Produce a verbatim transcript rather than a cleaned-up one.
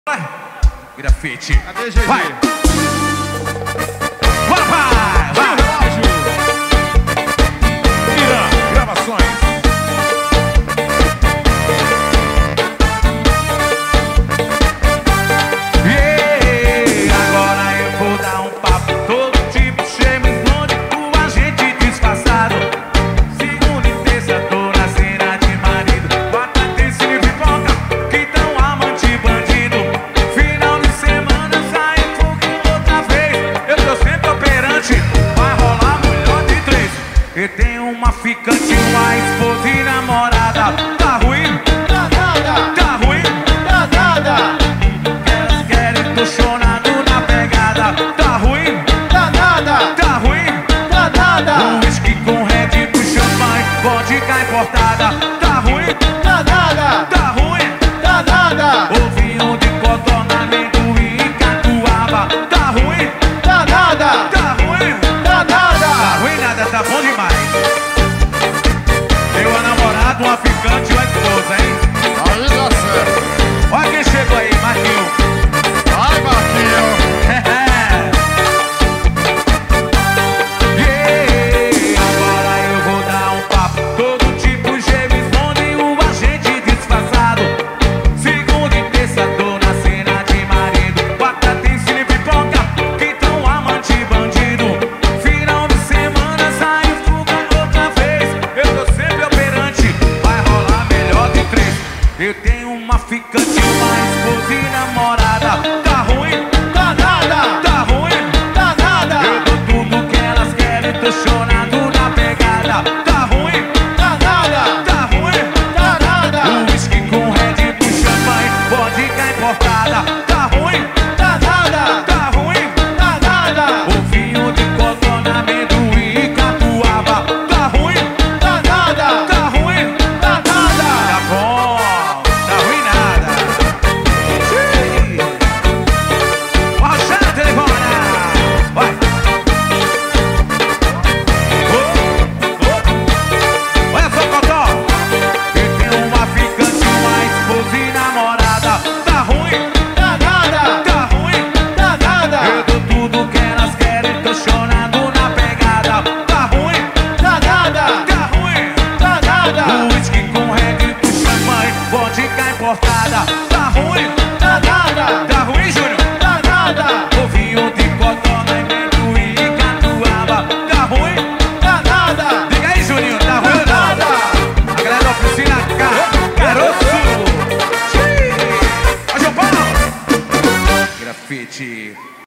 Vai, grafite. Cadê G G? Vai. Vai, vai, vai. Mira, gravações. Yeah, agora eu vou dar um papo todo tipo James Bond com a gente disfarçado. Segunda e terça tô na cena de marido. Quarta tem cine pipoca, que tão amante bandido. Final de semana sai fogo outra vez. Eu tô sempre operante, vai rolar melhor de três. Eu tenho uma ficante, uma esposa e namorada. Tá ruim? Tá nada, Tá ruim? tá nada, Elas querem, tô chorando na pegada. Tá ruim? tá nada, Tá ruim? tá nada, Um whisky com Red Bull, champanhe, vodka importada. Tá ruim? tá nada, Tá ruim? tá nada, Ovinho de codorna, amendoim e catuaba. Tá ruim? tá nada, Tá ruim? tá Tá nada. ruim nada, tá bom demais. Meu namorado, uma ficante e uma esposa, hein? Aí dá certo. Olha quem chegou aí, Marquinhos. Vai, Marquinhos. Yeah, agora eu vou dar um papo todo tipo James Bond e o agente disfarçado. Segunda e terça tô na cena de marido. Quarta tem cine pipoca, que tão amante bandido. Final de semana sai fuga outra vez. Eu tô sempre operante, vai rolar melhor de três. Eu tenho uma ficante, uma esposa e namorada. Tá ruim? Tá nada, Tá ruim? tá nada, Eu dou tudo que elas querem, tô chorando na pegada. Tá ruim? tá nada, Tá ruim? tá nada, Um whisky com Red Bull, champanhe, vodka importada. Tá ruim? tá nada, Tá ruim? tá nada, Ovinho de codorna, amendoim e catuaba. Tá ruim? tá nada, Tá ruim? tá nada. Tá bom, tá ruim nada. Xiii. Rochelle telefona. Vai. Oh, oh. Olha só, Cotó. Eu tenho uma ficante, uma esposa e namorada. Tá ruim? Tá nada, Tá ruim? tá nada, Eu dou tudo que elas querem, tô chorando na pegada. Tá ruim? tá nada, Tá ruim? tá nada, Um whisky com Red Bull, champanhe, vodka importada. Tá ruim? tá nada, Tá ruim, Júnior? tá nada, Ovinho de codorna, amendoim e catuaba. Tá ruim? tá nada, Diga aí, Juninho, tá ruim ou não? A galera da oficina, ca- garoto. Xiii. Ó, João Paulo. Grafite.